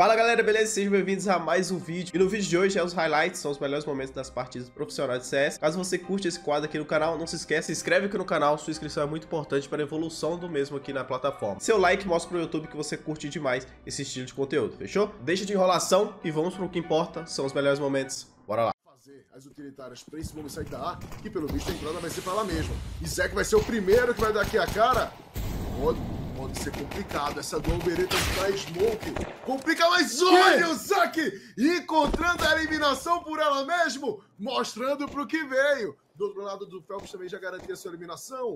Fala galera, beleza? Sejam bem-vindos a mais um vídeo. E no vídeo de hoje os highlights, são os melhores momentos das partidas profissionais de CS. Caso você curte esse quadro aqui no canal, não se esqueça, se inscreve aqui no canal, sua inscrição é muito importante para a evolução do mesmo aqui na plataforma. Seu like mostra pro YouTube que você curte demais esse estilo de conteúdo, fechou? Deixa de enrolação e vamos pro que importa, são os melhores momentos. Bora lá. Fazer as utilitárias pra esse momento sair da A, que pelo visto a entrada vai ser pra lá mesmo. E Zek vai ser o primeiro que vai dar aqui a cara. Pode ser complicado essa dual bereta da Smoke. Complica, mas olha o Zek encontrando a eliminação por ela mesmo, mostrando pro que veio. Do outro lado do Phelps também já garantia sua eliminação.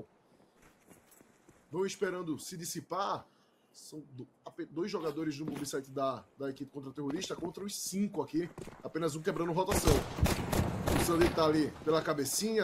Vão esperando se dissipar. São dois jogadores do moveset da equipe contra-terrorista contra os 5 aqui. Apenas um quebrando rotação. O Sandy tá ali pela cabecinha.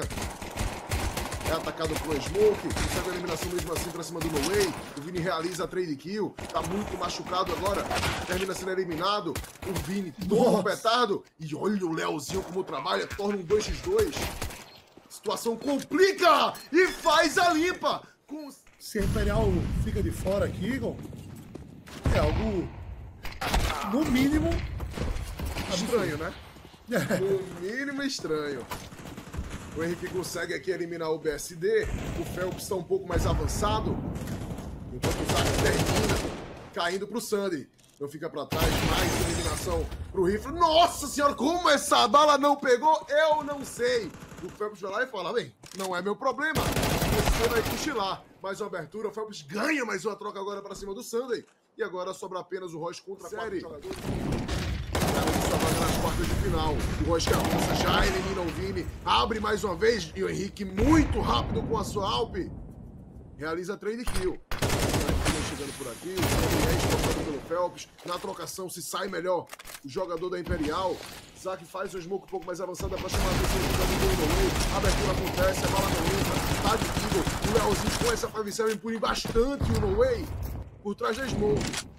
É atacado pelo Smoke. Consegue a eliminação mesmo assim pra cima do No Way. O Vini realiza a trade kill. Tá muito machucado agora. Termina sendo eliminado. O Vini toma um petardo. E olha o Leozinho como trabalha. Torna um 2x2. Situação complica. E faz a limpa. Se a Imperial fica de fora aqui, Igor, é algo, no mínimo, estranho, né? No mínimo estranho. O Henrique consegue aqui eliminar o BSD. O Phelps está um pouco mais avançado. Enquanto o Zak termina caindo pro Sandy. Não fica pra trás, mais uma eliminação pro rifle. Nossa senhora, como essa bala não pegou, eu não sei. O Phelps vai lá e fala, bem, não é meu problema. Você vai cochilar. Mais uma abertura, o Phelps ganha mais uma troca agora pra cima do Sunday. E agora sobra apenas o Royce contra 4 jogadores. Sua vaga nas quartas de final. O Royce que avança, já elimina o Vini. Abre mais uma vez. E o Henrique muito rápido com a sua Alp. Realiza trade kill. Chegando por aqui, o Sunday é exportado pelo Phelps. Na trocação se sai melhor o jogador da Imperial. Zak faz o smoke um pouco mais avançada para chamar a atenção do jogador do meio. A abertura acontece, a bala não entra. Tá de kill. O Leozinho com essa 5-7 impune bastante o No Way por trás da smoke.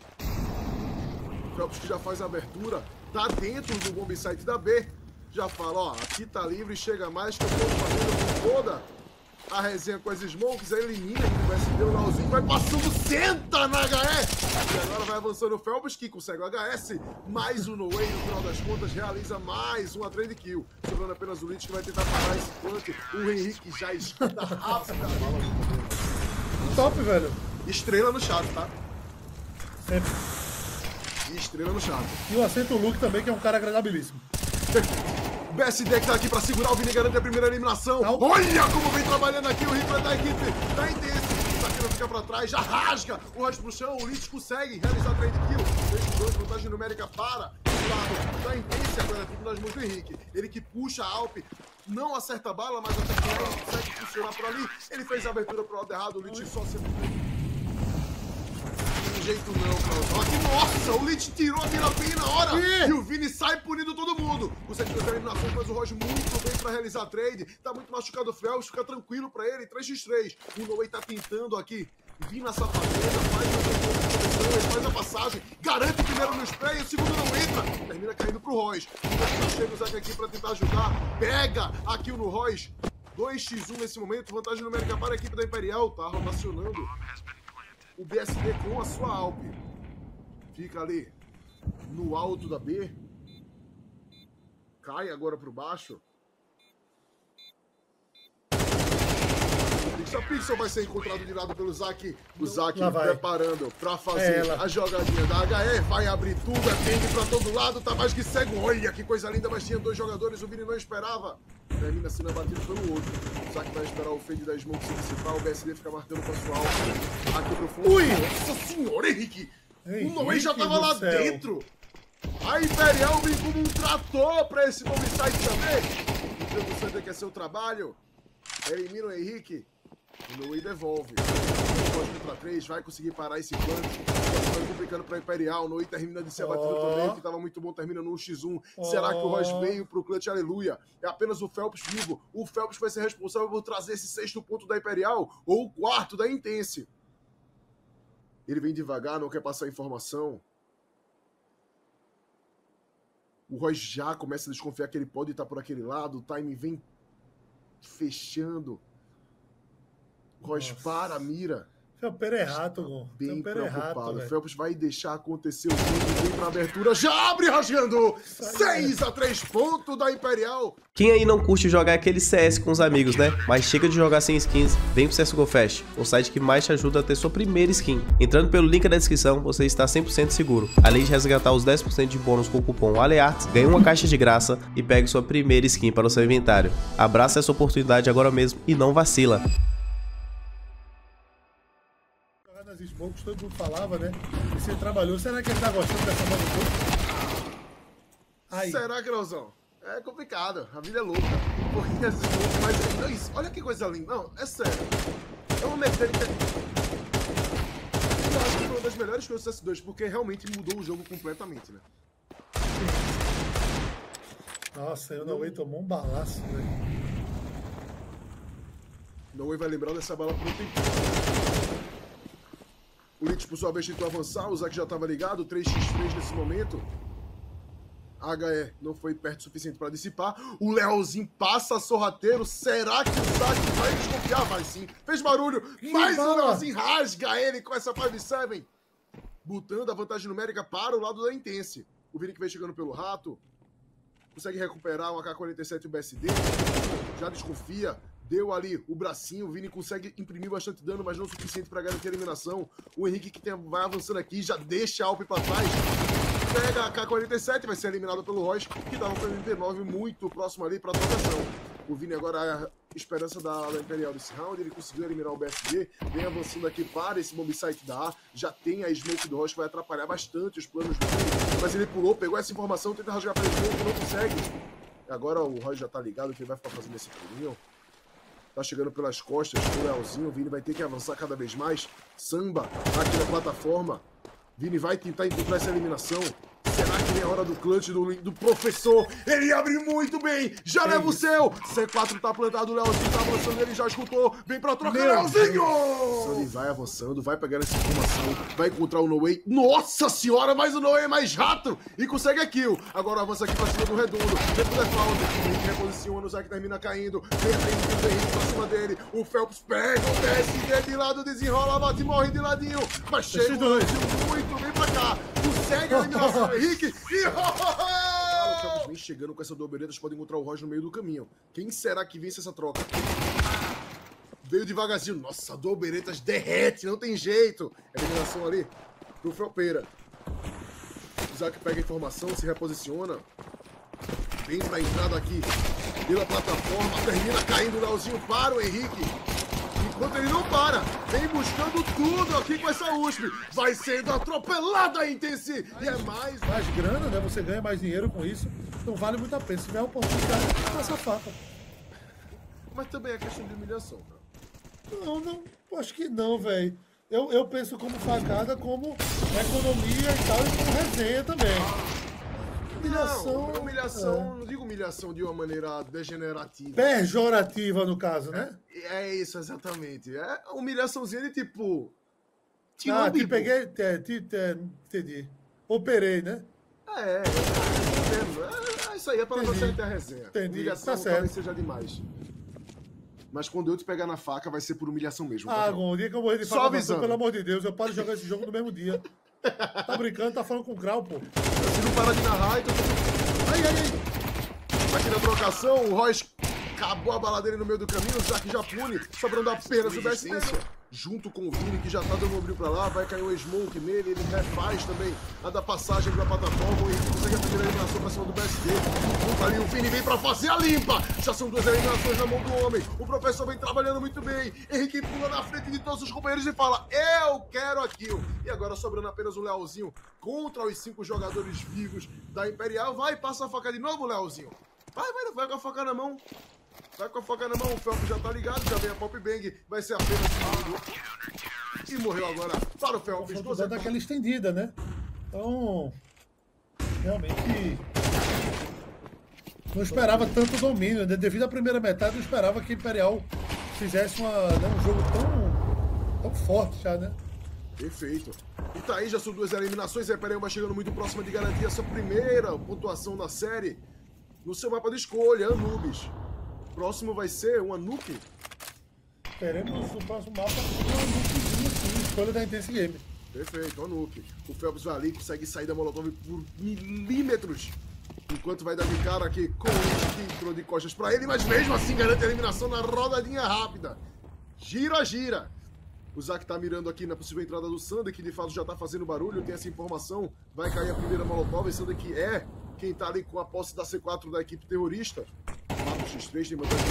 O Phelps que já faz a abertura, tá dentro do bomb site da B. Já fala, ó, aqui tá livre, chega mais que eu tô fazendo com toda a resenha com as smokes, aí elimina o BSD, o Leozinho vai passando, senta na HS! E agora vai avançando o Phelps, que consegue o HS, mais o No Way, no final das contas, realiza mais uma trade kill. Sobrando apenas o Lich, que vai tentar parar esse plant. O Henrique já escuta rápido a bala. top, velho. Estrela no chat, tá? Sempre. E estrela no chat. E o Acento Luke também, que é um cara agradabilíssimo. O BSD que tá aqui pra segurar o Vini, garante a primeira eliminação. Olha como vem trabalhando aqui o rifle da equipe da Intense. Isso aqui não fica pra trás, já rasga o Rush pro chão. O Lich consegue realizar a trade kill. 3-2, vantagem numérica para o lado da Intense. Agora a equipe das mãos do Henrique. Ele que puxa a Alp, não acerta a bala, mas até que ele consegue funcionar por ali. Ele fez a abertura pro lado errado, o Lich só se... jeito não, Klaus. Nossa, o Lich tirou a mira bem na hora e o Vini sai punindo todo mundo. Consegue fazer a eliminação, mas o Roger muito bem pra realizar a trade. Tá muito machucado o Phelps, fica tranquilo pra ele. 3x3. O No Way tá tentando aqui vir na safadeza, faz a passagem, garante o primeiro no spray, o segundo não entra. Termina caindo pro Royce. Chega o Zak aqui pra tentar ajudar. Pega a kill no Royce. 2x1 nesse momento, vantagem numérica para a equipe da Imperial. Tá rotacionando o BSD com a sua Alp. Fica ali no alto da B. Cai agora pro baixo. Pixel vai ser encontrado de lado pelo Zak. O Zak preparando pra fazer a jogadinha da HE. Vai abrir tudo, atende pra todo lado. Tá mais que cego. Olha que coisa linda, mas tinha 2 jogadores. O Vini não esperava. Termina sendo abatido pelo outro. O Zak vai esperar o fade da Smoke se dissipar. O BSD fica marcando com a sua Alp. Aqui pro fundo. Nossa senhora, Henrique! O No Way já tava lá dentro. A Imperial vem como um trator pra esse bomb site também. O jogo Sander quer seu trabalho. Elimina o Henrique. O No Way devolve. 2-3, vai conseguir parar esse plant. Vai complicando pra Imperial. O No Way termina de ser abatido também, que tava muito bom, termina no 1x1. Será que o Royce veio pro clutch? Aleluia. É apenas o Phelps vivo. O Phelps vai ser responsável por trazer esse 6º ponto da Imperial, ou o 4º da Intense. Ele vem devagar, não quer passar informação. O Royce já começa a desconfiar que ele pode estar por aquele lado. O time vem fechando. Royce para a mira. Campeiro é rato, Gon. Bem Campeiro é rato, preocupado. velho. Phelps vai deixar acontecer o jogo, vem pra abertura, já abre rasgando! 6-3 ponto da Imperial. Quem aí não curte jogar aquele CS com os amigos, né? Mas chega de jogar sem skins, vem pro CSGO Fest, o site que mais te ajuda a ter sua primeira skin. Entrando pelo link da descrição, você está 100% seguro. Além de resgatar os 10% de bônus com o cupom ALEARTS, ganhe uma caixa de graça e pegue sua primeira skin para o seu inventário. Abraça essa oportunidade agora mesmo e não vacila. Nas smokes, todo mundo falava, né? E você trabalhou. Será que ele tá gostando dessa nova coisa? Será, Grauzão? É complicado, a vida é louca. Porque as smokes, mas olha que coisa linda. Não, é sério. É uma mecânica. Eu acho que foi uma das melhores coisas do CS2, porque realmente mudou o jogo completamente, né? Nossa, o Noé tomou um balaço, velho. Noé vai lembrar dessa bala por um tempo. O Lich, por sua vez, tentou avançar. O Zac já estava ligado. 3x3 nesse momento. A HE não foi perto o suficiente para dissipar. O Leozinho passa sorrateiro. Será que o Zac vai desconfiar? Vai sim. Fez barulho. Mas o Leozinho rasga ele com essa 5-7. Botando a vantagem numérica para o lado da Intense. O Vini que vem chegando pelo rato. Consegue recuperar um AK-47 e o BSD. Já desconfia. Deu ali o bracinho, o Vini consegue imprimir bastante dano, mas não o suficiente para garantir a eliminação. O Henrique que vai avançando aqui, já deixa a Alp para trás. Pega a K-47, vai ser eliminado pelo Royce, que estava com 49 muito próximo ali para a trocação. O Vini agora é a esperança da Imperial desse round, ele conseguiu eliminar o BSD, vem avançando aqui para esse bomb site da A, já tem a smoke do Royce, vai atrapalhar bastante os planos do Vini, mas ele pulou, pegou essa informação, tenta rasgar para a smoke, não consegue. Agora o Royce já tá ligado que ele vai ficar fazendo esse pulinho. Tá chegando pelas costas, o Leozinho, o Vini vai ter que avançar cada vez mais. Samba aqui na plataforma. Vini vai tentar encontrar essa eliminação. Será que é a hora do clutch do professor? Ele abre muito bem, já leva o seu. C4 tá plantado, o Leozinho tá avançando, ele já escutou. Vem pra troca, Leozinho! Ele vai avançando, vai pegar essa informação, vai encontrar o Noé. Nossa senhora, mas o Noé é mais rato e consegue a kill. Agora avança aqui pra cima do redondo. Depois da falta, o Henrique reposiciona, o Zac termina caindo. Vem o Henrique pra cima dele. O Phelps pega o PSD de lado, desenrola, bate e morre de ladinho. Mas chega o muito, vem pra cá. Consegue a eliminação, Henrique. E o Phelps vem chegando com essa dobretas, pode encontrar o Roger no meio do caminho. Quem será que vence essa troca? Veio devagarzinho. Nossa, Doberetas derrete, não tem jeito. Eliminação ali pro Felpeira. O Zac pega a informação, se reposiciona. Vem pra entrada aqui pela plataforma. Termina caindo o Leozinho para o Henrique. Enquanto ele não para, vem buscando tudo aqui com essa USP. Vai sendo atropelada a Intense. E é mais grana, né? Você ganha mais dinheiro com isso. Não vale muito a pena. Se tiver a oportunidade, passa a faca. Mas também é questão de humilhação, cara. Não, acho que não, velho. Eu penso como facada, como economia e tal, e como resenha também. Humilhação, não digo humilhação de uma maneira degenerativa. Pejorativa, no caso, né? É isso, exatamente. É humilhaçãozinha de tipo... te peguei, entendi. Operei, né? Isso aí é para você ter a resenha. Entendi, humilhação tá certo. talvez seja demais. Mas quando eu te pegar na faca, vai ser por humilhação mesmo. O dia que eu morrer de faca, pelo amor de Deus, eu paro de jogar esse jogo no mesmo dia. Tá brincando, tá falando com o Grau, pô. Se não parar de narrar, então... Ai. Aqui na trocação, o Royce acabou a bala dele no meio do caminho, o Zac já pune, sobrando apenas o BSD. Junto com o Vini, que já tá dando um brilho pra lá, vai cair um smoke nele, ele refaz também a da passagem pra plataforma, e consegue a primeira eliminação pra cima do BSD. Ali o Vini vem pra fazer a limpa, já são 2 eliminações na mão do homem, o professor vem trabalhando muito bem, Henrique pula na frente de todos os companheiros e fala, eu quero a kill. E agora sobrando apenas o Leozinho contra os 5 jogadores vivos da Imperial, vai, passa a faca de novo, Leozinho. Vai com a faca na mão. Vai com a faca na mão, o Phelps já tá ligado, já vem a Pop Bang, vai ser apenas segundo. E morreu agora para o Phelps. Vou dar aquela estendida, né? Então, realmente, não esperava tanto domínio, né? Devido à primeira metade, não esperava que a Imperial fizesse um jogo tão forte já, né? Perfeito. E tá aí, já são 2 eliminações, a Imperial vai chegando muito próxima de garantir essa primeira pontuação na série. No seu mapa de escolha, Anubis. Próximo vai ser uma Nuke. Teremos o próximo mapa com uma Nukezinha, sim. escolha da Intense Game. Perfeito, ó Nuke. O Phelps vai ali, consegue sair da Molotov por milímetros. Enquanto vai dar de cara aqui com o Lich, que entrou de costas pra ele, mas mesmo assim garante a eliminação na rodadinha rápida. Gira, gira. O Zac tá mirando aqui na possível entrada do Sander, que de fato já tá fazendo barulho, tem essa informação. Vai cair a primeira Molotov, e Sander que é quem tá ali com a posse da C4 da equipe terrorista. Mata o X3, tem mandado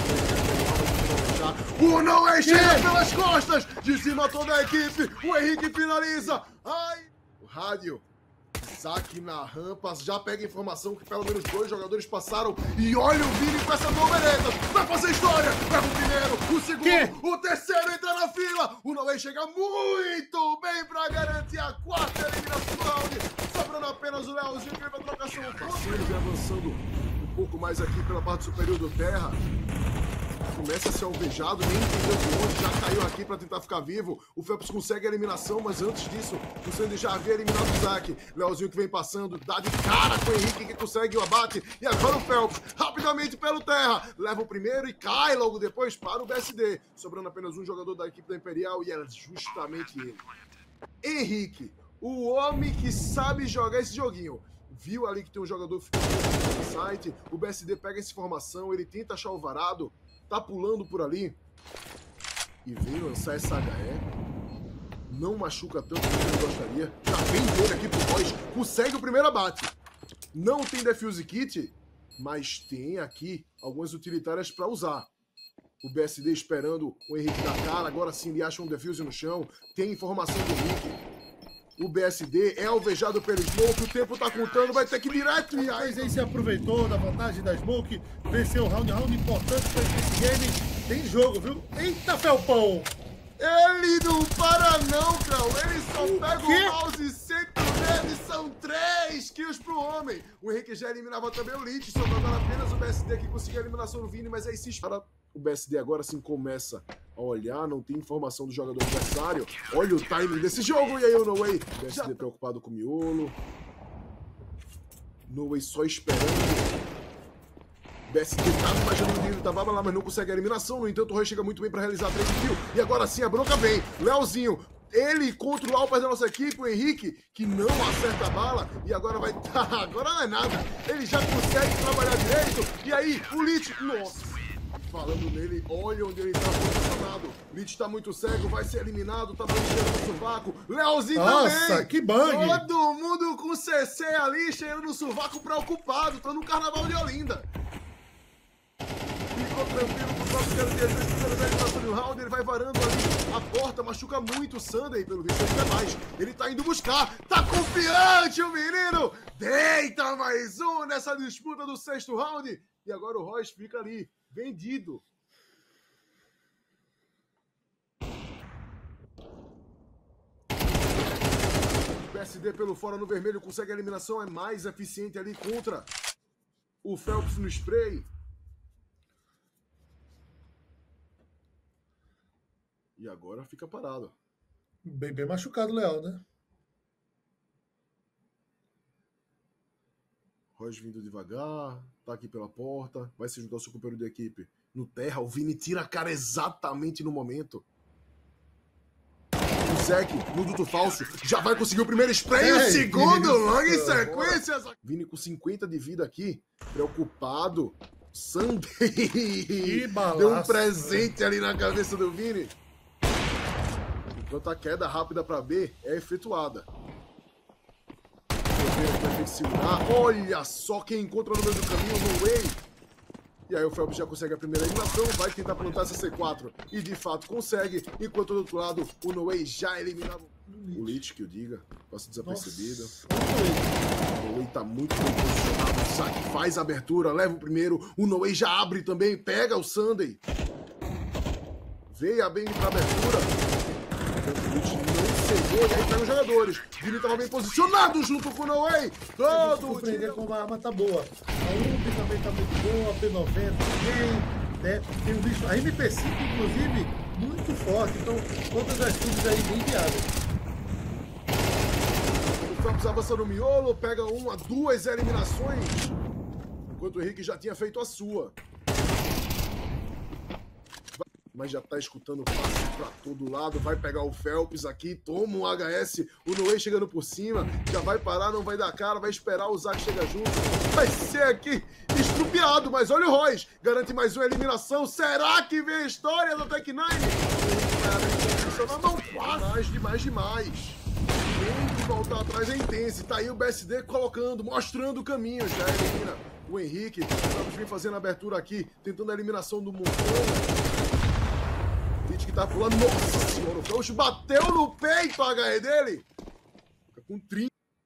o Noé chega pelas costas, dizima toda a equipe, o Henrique finaliza. Ai, o rádio. Zac na rampa, já pega informação que pelo menos 2 jogadores passaram. E olha o Vini com essa bombereta. Vai fazer história. Pega o primeiro, o segundo, o terceiro entra na fila. O Noé chega muito bem pra garantir a 4ª eliminação do round. Sobrando apenas o Leozinho que vem pra trocação. O parceiro vem avançando um pouco mais aqui pela parte superior do terra. Começa a ser alvejado, nem entendeu de onde, já caiu aqui pra tentar ficar vivo. O Phelps consegue a eliminação, mas antes disso, o Sandy já havia eliminado o Zac. Leozinho que vem passando, dá de cara com o Henrique que consegue o abate. E agora o Phelps, rapidamente pelo terra, leva o primeiro e cai logo depois para o BSD. Sobrando apenas um jogador da equipe da Imperial e é justamente ele. Henrique, o homem que sabe jogar esse joguinho. Viu ali que tem um jogador ficando no site, o BSD pega essa informação, ele tenta achar o varado. Tá pulando por ali e vem lançar essa HE. Não machuca tanto quanto ele gostaria. Já vem dele aqui pro Royce. Consegue o primeiro abate. Não tem defuse kit, mas tem aqui algumas utilitárias para usar. O BSD esperando o Henrique dar cara. Agora sim ele acha um defuse no chão. Tem informação do Henrique. O BSD é alvejado pelo Smoke, o tempo tá contando, vai ter que ir direto. E aí se aproveitou da vantagem da Smoke, venceu o round importante para esse game. Tem jogo, viu? Eita, Felpão! Ele não para não, Crau. Ele só pega o mouse e senta nele. São 3 kills pro homem. O Henrique já eliminava também o Lich, sobrando apenas o BSD que conseguiu a eliminação do Vini, mas aí se espera. O BSD agora sim começa a olhar, não tem informação do jogador adversário. Olha o timing desse jogo, e aí o Noé. BSD preocupado com o miolo. Noé só esperando. BSD tá imaginando o Nilo tava lá, mas não consegue a eliminação. No entanto, o Roy chega muito bem pra realizar 3 kills. E agora sim a bronca vem. Leozinho, ele contra o Alpes da nossa equipe, o Henrique, que não acerta a bala. E agora vai... agora não é nada. Ele já consegue trabalhar direito. E aí, o Lich... Nossa. Falando nele, olha onde ele tá posicionado. Lich tá muito cego, vai ser eliminado, tá cheirando no sovaco. Leozinho também! Nossa, que bang! Todo mundo com CC ali, cheirando no sovaco preocupado. Tá no carnaval de Olinda. Ficou tranquilo pro próximo cara de round, ele vai varando ali a porta, machuca muito o Sunday, pelo visto ele quer mais. Ele tá indo buscar, tá confiante o menino! Deita mais um nessa disputa do 6º round. E agora o Royce fica ali, vendido. PSD pelo fora no vermelho consegue a eliminação, é mais eficiente ali contra o Phelps no spray. E agora fica parado. Bem machucado o Leal, né? Royce vindo devagar, tá aqui pela porta, vai se juntar ao seu companheiro de equipe no terra. O Vini tira a cara exatamente no momento. O Zek, no duto falso, já vai conseguir o primeiro spray, o segundo logo em sequência. Vini com 50 de vida aqui, preocupado. Sunday deu um presente ali na cabeça do Vini. Enquanto a queda rápida para B é efetuada. Vai segurar. Olha só quem encontra no meio do caminho, no way. E aí o Phelps já consegue a primeira eliminação, vai tentar plantar essa C4 e de fato consegue, enquanto do outro lado o Noé já eliminado. O Lich, que o diga, passa desapercebido. O Noé tá muito bem posicionado, o Zac faz a abertura, leva o primeiro, o Noé já abre também, pega o Sunday. Veio a bem pra abertura. O Lich não cegou e aí pega os jogadores. Vini tava bem posicionado junto com o Noé. Todo o time... como a arma tá boa. A UMP também tá muito boa, a P90 também, né? Tem um bicho, a MP5 inclusive, muito forte. Então, todas as coisas aí bem viáveis. O Phelps avança no miolo, pega 1 a 2 eliminações. Enquanto o Henrique já tinha feito a sua. mas já tá escutando passe pra todo lado. Vai pegar o Phelps aqui, toma um HS. O Noé chegando por cima, já vai parar, não vai dar cara, vai esperar o Zac chegar junto. Vai ser aqui estrupiado, mas olha o Royce. Garante mais uma eliminação. Será que vem a história da Tech9? Não, quase. Demais. Tem que voltar atrás, é intenso. Tá aí o BSD colocando, mostrando o caminho. Já elimina o Henrique. Vamos vir fazendo a abertura aqui, tentando a eliminação do Montão. Lich que tá pulando. Nossa senhora, o Felch bateu no peito a HE dele. Fica com 30.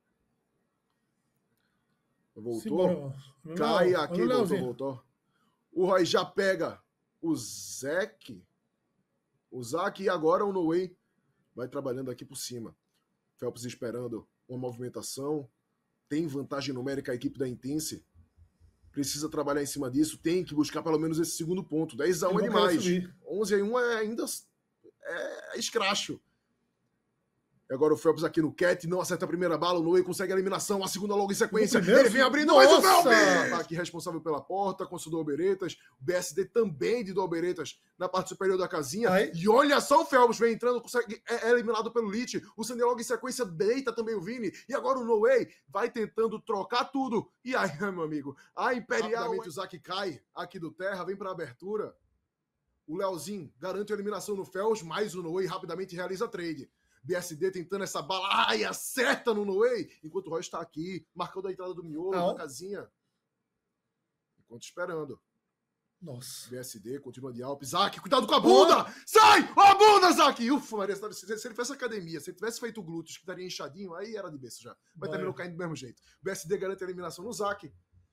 Voltou. Cai aqui, voltou. O Roy já pega o Zac. E agora o Noé vai trabalhando aqui por cima. Phelps esperando uma movimentação. Tem vantagem numérica a equipe da Intense. Precisa trabalhar em cima disso. Tem que buscar pelo menos esse segundo ponto. 10-1 é demais. 11-1 é ainda escracho. E agora o Phelps aqui no Cat, não acerta a primeira bala, o Noé consegue a eliminação, a segunda logo em sequência, ele vem abrindo, mas o Phelps tá aqui responsável pela porta, com o Doberetas, o BSD também de Doberetas na parte superior da casinha, e olha só o Phelps vem entrando, consegue, é eliminado pelo Lich, o Sandy logo em sequência deita também o Vini, e agora o Noé vai tentando trocar tudo, e aí, meu amigo, a Imperial, o Zac cai aqui do terra, vem pra abertura, o Leozinho garante a eliminação no Phelps, mas o Noé rapidamente realiza a trade. BSD tentando essa bala, e acerta no Noé, enquanto o Roy está aqui, marcando a entrada do miolo, na casinha. Enquanto esperando. Nossa. BSD, continua de Alp. Zac, cuidado com a bunda! Sai! Ó a bunda, Zac! Ufa, Maria, se ele fizesse academia, se ele tivesse feito glúteos, que estaria inchadinho, aí era de berço já. Mas terminou caindo do mesmo jeito. BSD garante a eliminação no Zac.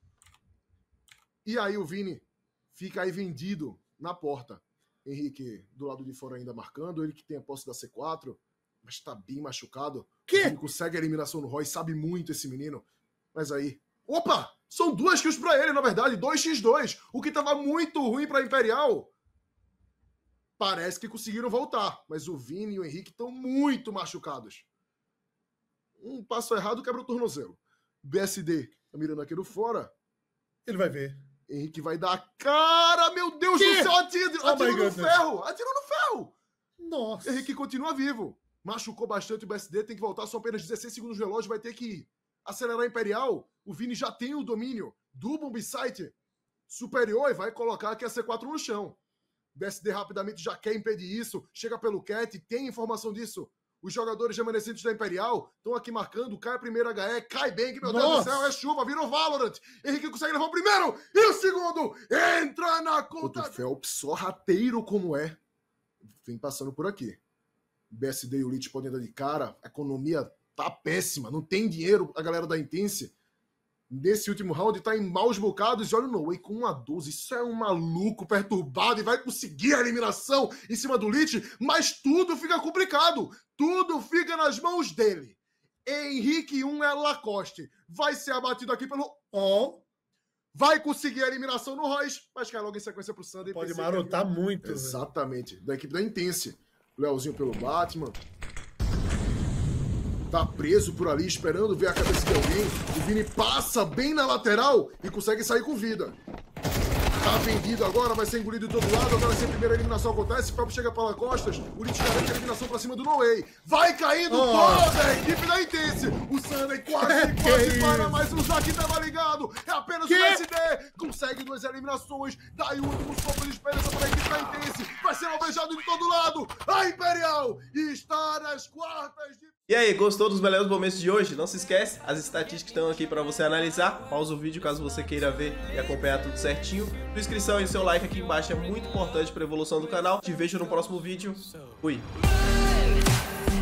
E aí o Vini fica aí vendido na porta. Henrique do lado de fora ainda marcando, ele que tem a posse da C4. Mas tá bem machucado. Ele consegue a eliminação no Roy, sabe muito esse menino. Mas aí... Opa! São 2 kills pra ele, na verdade. 2x2. O que tava muito ruim pra Imperial. Parece que conseguiram voltar. Mas o Vini e o Henrique estão muito machucados. Um passo errado quebra o tornozelo. BSD tá mirando aqui do fora. Ele vai ver. Henrique vai dar a cara. Meu Deus do céu! Atirou no ferro! Atirou no ferro! Nossa. Henrique continua vivo. Machucou bastante o BSD, tem que voltar, são apenas 16 segundos no relógio, vai ter que acelerar a Imperial. O Vini já tem o domínio do bombsite superior e vai colocar aqui a C4 no chão. O BSD rapidamente já quer impedir isso, chega pelo Cat, tem informação disso. Os jogadores remanescentes da Imperial estão aqui marcando, cai a primeira HE, cai bem, que meu Deus do céu, é chuva, virou Valorant. Henrique consegue levar o primeiro e o segundo entra na conta. O Phelps, sorrateiro como é, vem passando por aqui. BSD e o Lich podem dar de cara, a economia tá péssima, não tem dinheiro a galera da Intense. Nesse último round tá em maus bocados e olha o Noé com 1-12, isso é um maluco perturbado e vai conseguir a eliminação em cima do Lich, mas tudo fica complicado, tudo fica nas mãos dele. Henrique 1 é Lacoste, vai ser abatido aqui pelo vai conseguir a eliminação no Royce, mas cai logo em sequência pro Sunday. Pode marotar muito. Exatamente, da equipe da Intense. Leozinho pelo Batman. Tá preso por ali, esperando ver a cabeça de alguém. O Vini passa bem na lateral e consegue sair com vida. Tá vendido agora, vai ser engolido de todo lado. Agora sim a primeira eliminação acontece. O Phelps chega pelas costas. O Lich garante a eliminação pra cima do Noé. Vai caindo toda a equipe da Intense. O Sunday quase para, mas o Zac tava ligado. É apenas o SD. Consegue 2 eliminações. Daí o último sopro de esperança para a equipe da Intense. Vai ser alvejado de todo lado. A Imperial está nas quartas de... E aí, gostou dos melhores momentos de hoje? Não se esquece, as estatísticas estão aqui para você analisar. Pausa o vídeo caso você queira ver e acompanhar tudo certinho. Sua inscrição e seu like aqui embaixo é muito importante para a evolução do canal. Te vejo no próximo vídeo. Fui!